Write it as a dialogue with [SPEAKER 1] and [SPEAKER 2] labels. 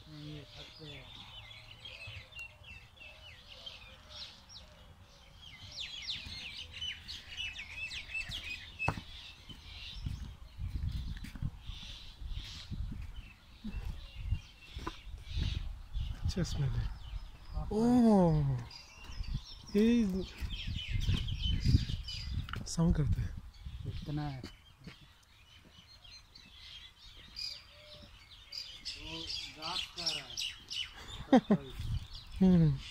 [SPEAKER 1] ये छत पे
[SPEAKER 2] अच्छा स्मेल है। ओह ये साउंड करते हैं।
[SPEAKER 1] इतना है वो घास खा रहा है।